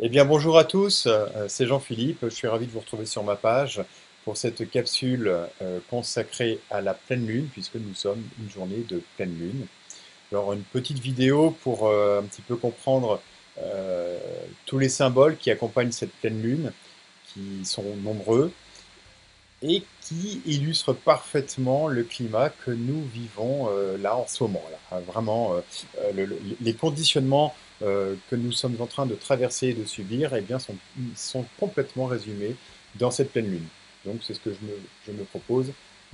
Eh bien, bonjour à tous, c'est Jean-Philippe. Je suis ravi de vous retrouver sur ma page pour cette capsule consacrée à la pleine lune, puisque nous sommes une journée de pleine lune. Alors, une petite vidéo pour un petit peu comprendre euh, tous les symboles qui accompagnent cette pleine lune, qui sont nombreux et qui illustrent parfaitement le climat que nous vivons là en ce moment. Là. Vraiment, les conditionnements que nous sommes en train de traverser et de subir eh bien, sont complètement résumés dans cette pleine lune. Donc c'est ce que je me propose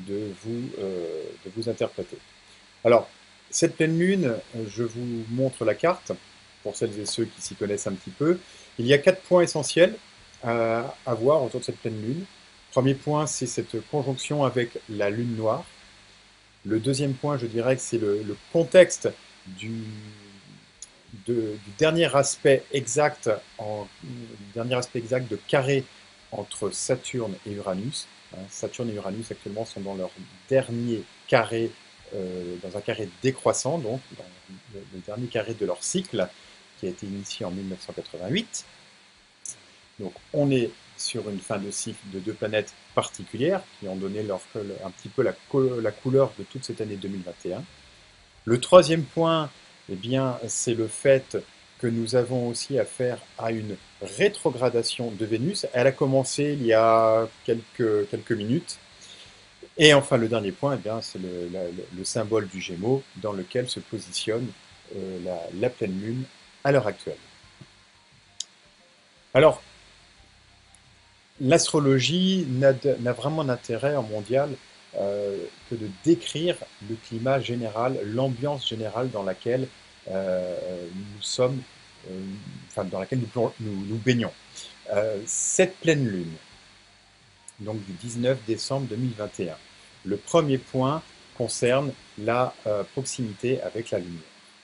de vous interpréter. Alors, cette pleine lune, je vous montre la carte, pour celles et ceux qui s'y connaissent un petit peu. Il y a 4 points essentiels à voir autour de cette pleine lune. Premier point, c'est cette conjonction avec la lune noire. Le deuxième point, je dirais que c'est le contexte du, du dernier aspect exact dernier aspect exact de carré entre Saturne et Uranus. Saturne et Uranus actuellement sont dans leur dernier carré, dans un carré décroissant, donc dans le dernier carré de leur cycle, qui a été initié en 1988. Donc on est sur une fin de cycle de deux planètes particulières qui ont donné un petit peu la couleur de toute cette année 2021. Le troisième point, eh bien, c'est le fait que nous avons aussi affaire à une rétrogradation de Vénus. Elle a commencé il y a quelques minutes. Et enfin, le dernier point, eh bien, c'est le symbole du Gémeaux dans lequel se positionne la pleine lune à l'heure actuelle. Alors, l'astrologie n'a vraiment d'intérêt en mondial que de décrire le climat général, l'ambiance générale dans laquelle nous sommes, euh, enfin dans laquelle nous baignons. Cette pleine lune, donc du 19 décembre 2021, le premier point concerne la proximité avec la lumière.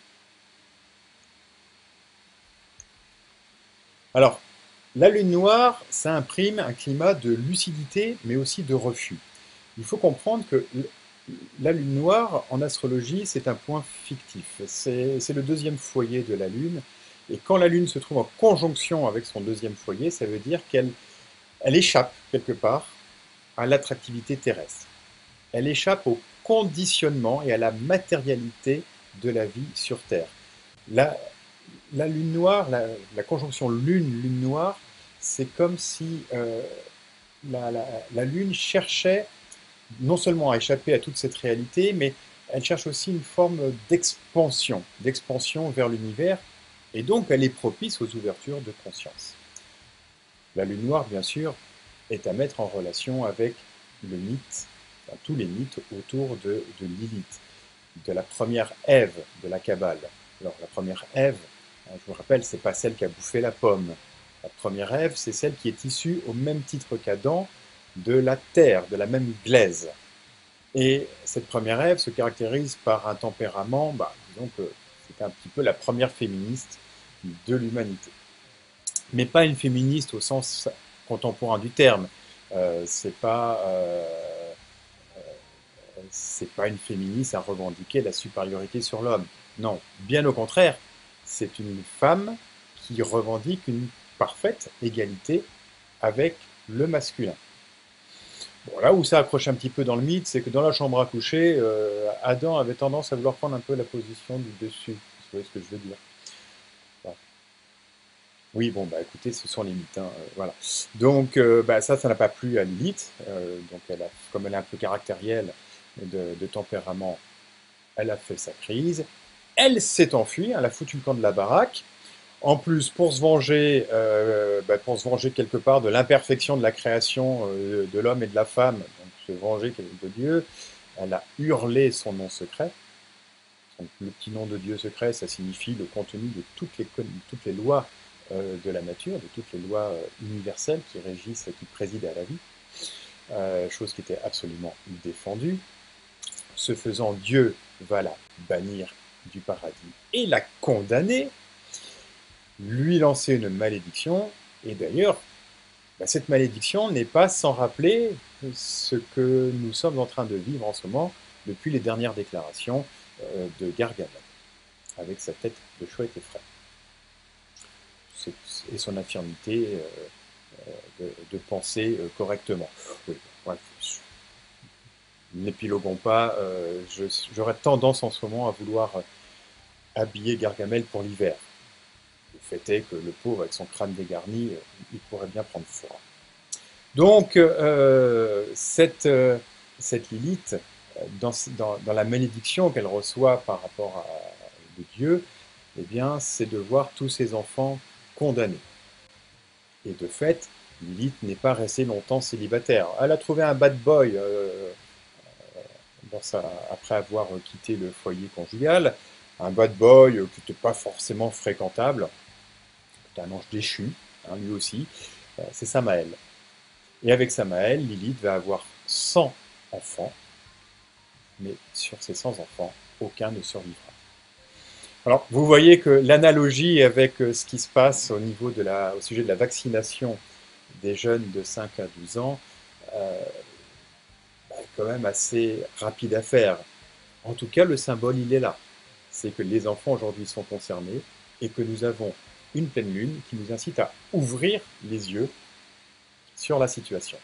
Alors, la lune noire, ça imprime un climat de lucidité, mais aussi de refus. Il faut comprendre que la lune noire, en astrologie, c'est un point fictif. C'est le deuxième foyer de la lune. Et quand la lune se trouve en conjonction avec son deuxième foyer, ça veut dire qu'elle échappe quelque part à l'attractivité terrestre. Elle échappe au conditionnement et à la matérialité de la vie sur Terre. La, la lune noire, la conjonction lune-lune noire, c'est comme si la, la, la lune cherchait non seulement à échapper à toute cette réalité, mais elle cherche aussi une forme d'expansion vers l'univers, et donc elle est propice aux ouvertures de conscience. La lune noire, bien sûr, est à mettre en relation avec le mythe, enfin, tous les mythes autour de Lilith, de la première Ève de la Kabbale. Alors la première Ève, je vous rappelle, c'est pas celle qui a bouffé la pomme. La première Ève, c'est celle qui est issue au même titre qu'Adam de la terre, de la même glaise. Et cette première Ève se caractérise par un tempérament, disons que c'est un petit peu la première féministe de l'humanité. Mais pas une féministe au sens contemporain du terme. C'est pas, c'est pas une féministe à revendiquer la supériorité sur l'homme. Non, bien au contraire, c'est une femme qui revendique une parfaite égalité avec le masculin. Bon, là où ça accroche un petit peu dans le mythe, c'est que dans la chambre à coucher, Adam avait tendance à vouloir prendre un peu la position du dessus. Vous voyez ce que je veux dire? Voilà. Oui, bon, bah écoutez, ce sont les mythes, hein, voilà. Donc, ça n'a pas plu à Lilith. Donc, comme elle est un peu caractérielle de tempérament, elle a fait sa crise. Elle s'est enfuie, elle a foutu le camp de la baraque. En plus, pour se venger quelque part de l'imperfection de la création de l'homme et de la femme, donc se venger de Dieu, elle a hurlé son nom secret. Donc, le petit nom de Dieu secret, ça signifie le contenu de toutes les lois de la nature, de toutes les lois universelles qui régissent, qui président à la vie, chose qui était absolument défendue. Ce faisant, Dieu va la bannir du paradis et la condamner, lui lancer une malédiction, et d'ailleurs, cette malédiction n'est pas sans rappeler ce que nous sommes en train de vivre en ce moment depuis les dernières déclarations de Gargamel, avec sa tête de chouette et frère. et son infirmité de penser correctement. Oui, bref, n'épiloguons pas, j'aurais tendance en ce moment à vouloir habiller Gargamel pour l'hiver. Le fait est que le pauvre, avec son crâne dégarni, il pourrait bien prendre froid. Donc, cette Lilith, dans la malédiction qu'elle reçoit par rapport à Dieu, eh bien, c'est de voir tous ses enfants condamnés. Et de fait, Lilith n'est pas restée longtemps célibataire. Elle a trouvé un bad boy après avoir quitté le foyer conjugal, un bad boy qui n'était pas forcément fréquentable, c'était un ange déchu, hein, lui aussi, c'est Samaël. Et avec Samaël, Lilith va avoir 100 enfants, mais sur ces 100 enfants, aucun ne survivra. Alors, vous voyez que l'analogie avec ce qui se passe au sujet de la vaccination des jeunes de 5 à 12 ans est quand même assez rapide à faire. En tout cas, le symbole, il est là. C'est que les enfants aujourd'hui sont concernés et que nous avons une pleine lune qui nous incite à ouvrir les yeux sur la situation.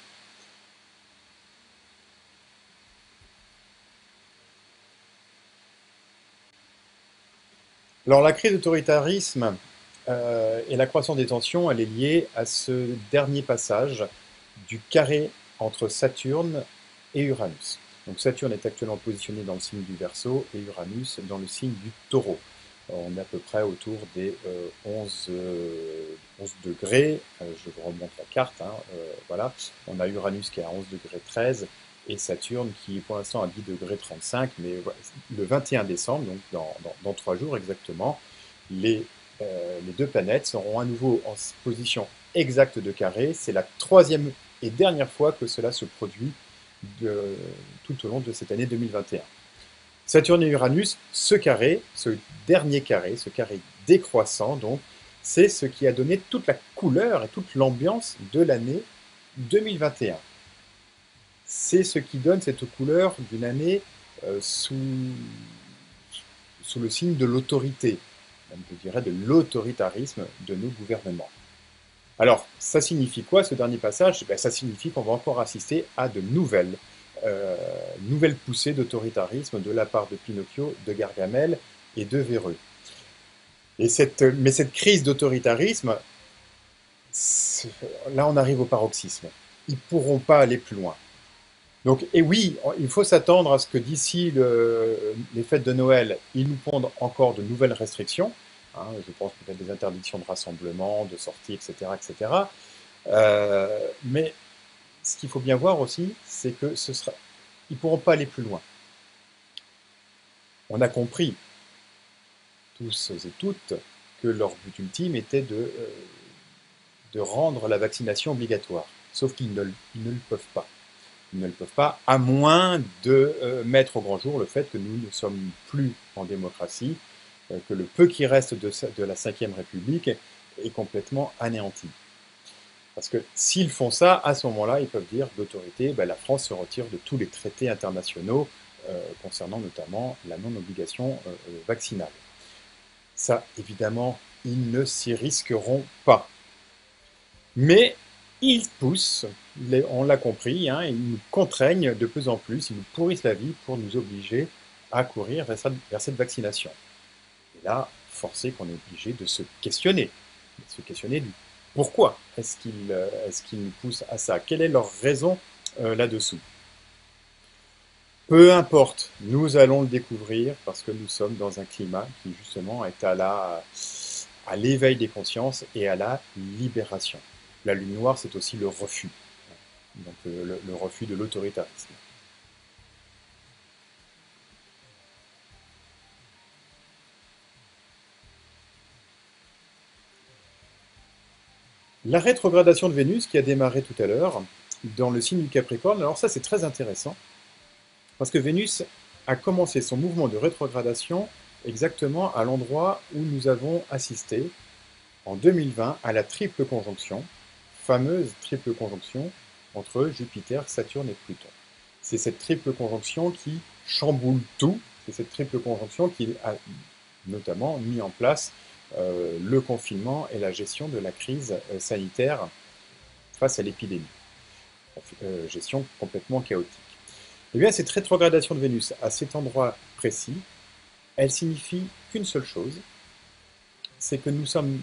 Alors la crise d'autoritarisme et la croissance des tensions, elle est liée à ce dernier passage du carré entre Saturne et Uranus. Donc Saturne est actuellement positionné dans le signe du Verseau et Uranus dans le signe du Taureau. On est à peu près autour des 11 degrés. Je vous remonte la carte. Hein, voilà. On a Uranus qui est à 11 degrés 13 et Saturne qui est pour l'instant à 10 degrés 35. Mais voilà, le 21 décembre, donc dans 3 jours exactement, les deux planètes seront à nouveau en position exacte de carré. C'est la troisième et dernière fois que cela se produit tout au long de cette année 2021. Saturne et Uranus, ce dernier carré, ce carré décroissant, donc, c'est ce qui a donné toute la couleur et toute l'ambiance de l'année 2021. C'est ce qui donne cette couleur d'une année sous le signe de l'autorité, je dirais de l'autoritarisme de nos gouvernements. Alors, ça signifie quoi ce dernier passage? Ça signifie qu'on va encore assister à de nouvelles poussées d'autoritarisme de la part de Pinocchio, de Gargamel et de Véreux. Mais cette crise d'autoritarisme, là on arrive au paroxysme. Ils ne pourront pas aller plus loin. Donc, et oui, il faut s'attendre à ce que d'ici les fêtes de Noël, ils nous pondent encore de nouvelles restrictions. Hein, je pense peut-être des interdictions de rassemblement, de sortie, etc. etc. Mais ce qu'il faut bien voir aussi, c'est que ils ne pourront pas aller plus loin. On a compris, tous et toutes, que leur but ultime était de rendre la vaccination obligatoire. Sauf qu'ils ne le peuvent pas. Ils ne le peuvent pas, à moins de mettre au grand jour le fait que nous ne sommes plus en démocratie, que le peu qui reste de la Ve République est complètement anéanti. Parce que s'ils font ça, à ce moment-là, ils peuvent dire d'autorité, la France se retire de tous les traités internationaux concernant notamment la non-obligation vaccinale. Ça, évidemment, ils ne s'y risqueront pas. Mais ils poussent, on l'a compris, hein, ils nous contraignent de plus en plus, ils nous pourrissent la vie pour nous obliger à courir vers cette vaccination. Et là, forcé qu'on est obligé de se questionner du pourquoi est-ce qu'ils nous poussent à ça? Quelle est leur raison là-dessous? Peu importe, nous allons le découvrir parce que nous sommes dans un climat qui justement est à l'éveil des consciences et à la libération. La lune noire, c'est aussi le refus, donc le refus de l'autoritarisme. La rétrogradation de Vénus qui a démarré tout à l'heure dans le signe du Capricorne, alors ça c'est très intéressant parce que Vénus a commencé son mouvement de rétrogradation exactement à l'endroit où nous avons assisté en 2020 à la triple conjonction, fameuse triple conjonction entre Jupiter, Saturne et Pluton. C'est cette triple conjonction qui chamboule tout, c'est cette triple conjonction qui a notamment mis en place le confinement et la gestion de la crise sanitaire face à l'épidémie. Gestion complètement chaotique. Eh bien, cette rétrogradation de Vénus à cet endroit précis, elle signifie qu'une seule chose, c'est que nous sommes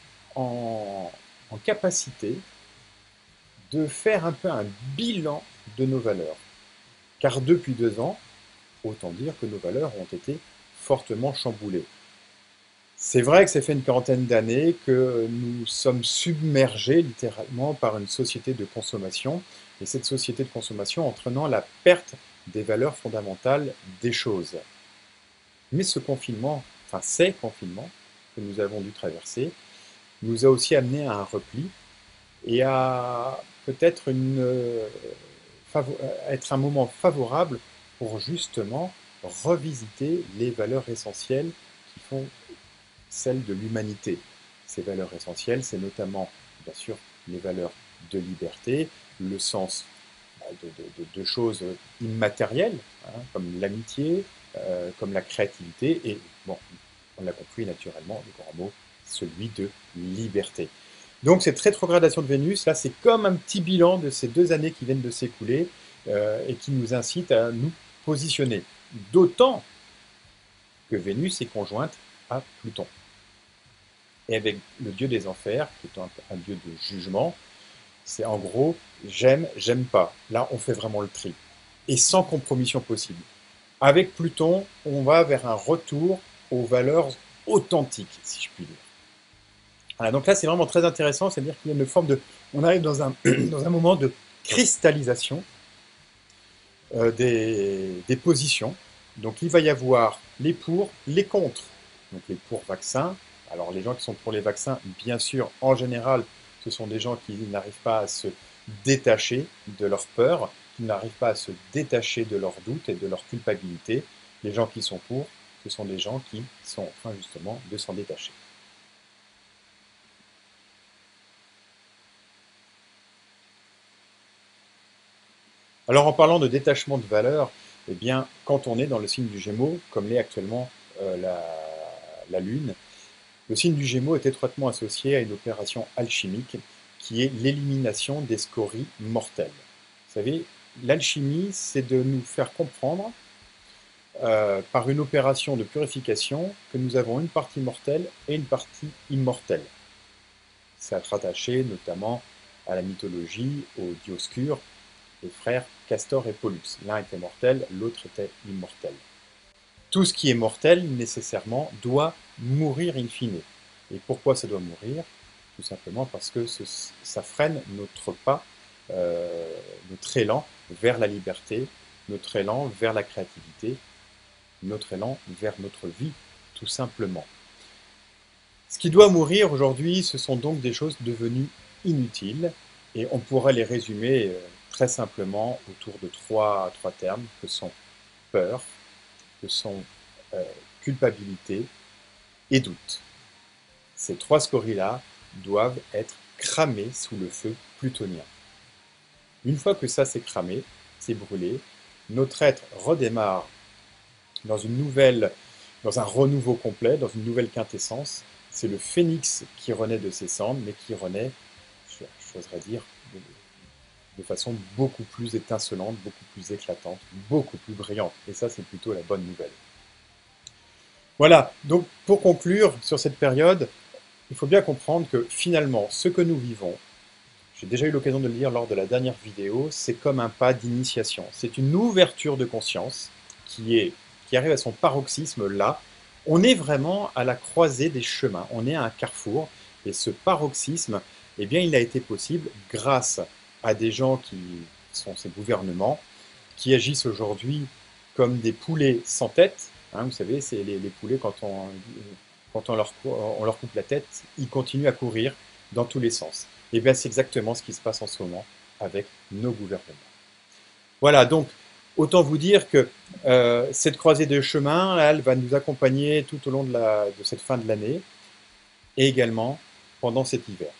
en capacité de faire un peu un bilan de nos valeurs. Car depuis 2 ans, autant dire que nos valeurs ont été fortement chamboulées. C'est vrai que ça fait une quarantaine d'années que nous sommes submergés littéralement par une société de consommation, et cette société de consommation entraînant la perte des valeurs fondamentales des choses. Mais ce confinement, enfin ces confinements que nous avons dû traverser, nous a aussi amené à un repli et à peut-être être un moment favorable pour justement revisiter les valeurs essentielles qui font celles de l'humanité. Ces valeurs essentielles, c'est notamment, bien sûr, les valeurs de liberté, le sens de choses immatérielles, hein, comme l'amitié, comme la créativité, et, bon, on l'a compris naturellement, le grand mot, celui de liberté. Donc cette rétrogradation de Vénus, là, c'est comme un petit bilan de ces 2 années qui viennent de s'écouler et qui nous incite à nous positionner. D'autant que Vénus est conjointe à Pluton. Et avec le dieu des enfers, qui est un dieu de jugement, c'est en gros j'aime, j'aime pas. Là, on fait vraiment le tri. Et sans compromission possible. Avec Pluton, on va vers un retour aux valeurs authentiques, si je puis dire. Voilà, donc là, c'est vraiment très intéressant, c'est-à-dire qu'il y a une forme de... On arrive dans un, dans un moment de cristallisation des positions. Donc il va y avoir les pour, les contre. Donc les pour vaccins. Alors les gens qui sont pour les vaccins, bien sûr, en général, ce sont des gens qui n'arrivent pas à se détacher de leur peur, qui n'arrivent pas à se détacher de leurs doutes et de leur culpabilité. Les gens qui sont pour, ce sont des gens qui sont en train justement de s'en détacher. Alors en parlant de détachement de valeur, eh bien, quand on est dans le signe du Gémeaux, comme l'est actuellement la Lune, le signe du Gémeaux est étroitement associé à une opération alchimique qui est l'élimination des scories mortelles. Vous savez, l'alchimie, c'est de nous faire comprendre par une opération de purification que nous avons une partie mortelle et une partie immortelle. C'est rattaché notamment à la mythologie, au Dioscure, les frères Castor et Pollux. L'un était mortel, l'autre était immortel. Tout ce qui est mortel, nécessairement, doit mourir in fine. Et pourquoi ça doit mourir? Tout simplement parce que ça freine notre pas, notre élan vers la liberté, notre élan vers la créativité, notre élan vers notre vie, tout simplement. Ce qui doit mourir aujourd'hui, ce sont donc des choses devenues inutiles, et on pourrait les résumer très simplement autour de trois termes, que sont peur, que sont culpabilité et doute. Ces 3 scories-là doivent être cramées sous le feu plutonien. Une fois que ça c'est cramé, c'est brûlé, notre être redémarre dans dans un renouveau complet, dans une nouvelle quintessence. C'est le phénix qui renaît de ses cendres, mais qui renaît, j'oserais dire, de façon beaucoup plus étincelante, beaucoup plus éclatante, beaucoup plus brillante. Et ça, c'est plutôt la bonne nouvelle. Voilà, donc pour conclure sur cette période, il faut bien comprendre que finalement, ce que nous vivons, j'ai déjà eu l'occasion de le dire lors de la dernière vidéo, c'est comme un pas d'initiation. C'est une ouverture de conscience qui arrive à son paroxysme là. On est vraiment à la croisée des chemins, on est à un carrefour, et ce paroxysme, eh bien, il a été possible grâce à des gens qui sont ces gouvernements, qui agissent aujourd'hui comme des poulets sans tête. Hein, vous savez, c'est les poulets, quand on leur coupe la tête, ils continuent à courir dans tous les sens. Et bien c'est exactement ce qui se passe en ce moment avec nos gouvernements. Voilà, donc autant vous dire que cette croisée de chemin, elle va nous accompagner tout au long de cette fin de l'année et également pendant cet hiver.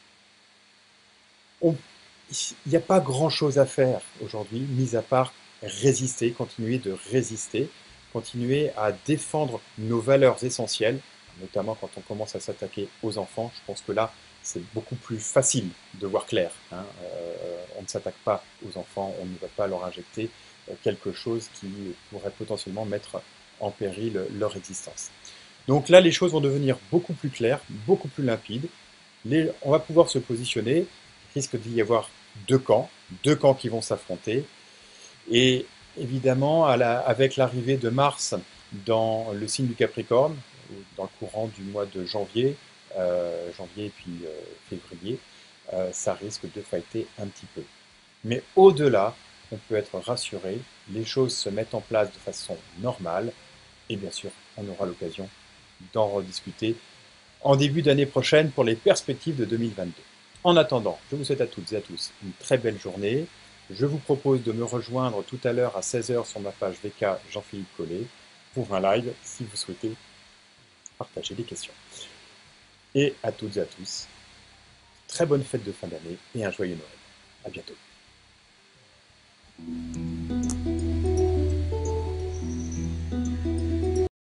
Il n'y a pas grand-chose à faire aujourd'hui, mis à part résister, continuer de résister, continuer à défendre nos valeurs essentielles notamment quand on commence à s'attaquer aux enfants. Je pense que là, c'est beaucoup plus facile de voir clair, hein. On ne s'attaque pas aux enfants, on ne va pas leur injecter quelque chose qui pourrait potentiellement mettre en péril leur existence. Donc là, les choses vont devenir beaucoup plus claires, beaucoup plus limpides. On va pouvoir se positionner. Il risque d'y avoir deux camps qui vont s'affronter. Et évidemment, avec l'arrivée de Mars dans le signe du Capricorne, dans le courant du mois de janvier et puis février, ça risque de fighter un petit peu. Mais au-delà, on peut être rassuré, les choses se mettent en place de façon normale, et bien sûr, on aura l'occasion d'en rediscuter en début d'année prochaine pour les perspectives de 2022. En attendant, je vous souhaite à toutes et à tous une très belle journée. Je vous propose de me rejoindre tout à l'heure à 16h sur ma page VK Jean-Philippe Collet pour un live si vous souhaitez partager des questions. Et à toutes et à tous, très bonne fête de fin d'année et un joyeux Noël. À bientôt.